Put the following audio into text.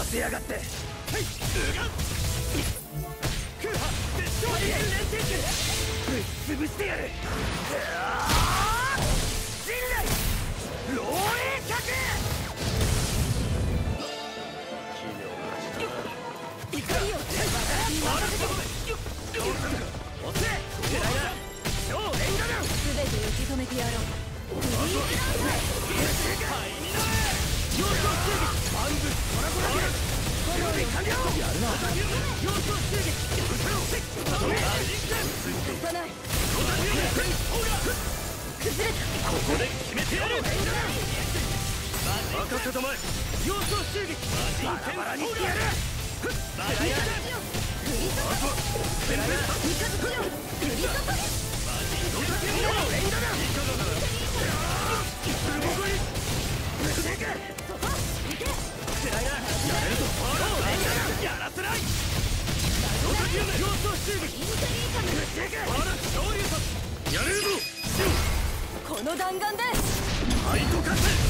せやがって。はい、空破絶頂連天球ぶっ潰してやる。陣内漏洩客。怒りを任せておせ超連打弾全て受け止めてやろう。フリーズライン要素襲撃バンブスコラボラゲル準備完了。やるな。要素襲撃後ろまとめさない崩れた。ここで決めてやる。任せたまえ。要素襲撃バラバラにしてやる。バラやる。フリートパス全部三日月よ。フリートパスどうだけよ。連打だ。いかがだ。すごい。そこ行け。やれるぞ。やらせない。要素襲撃インテリーカムやれるぞ。この弾丸でファイトカス。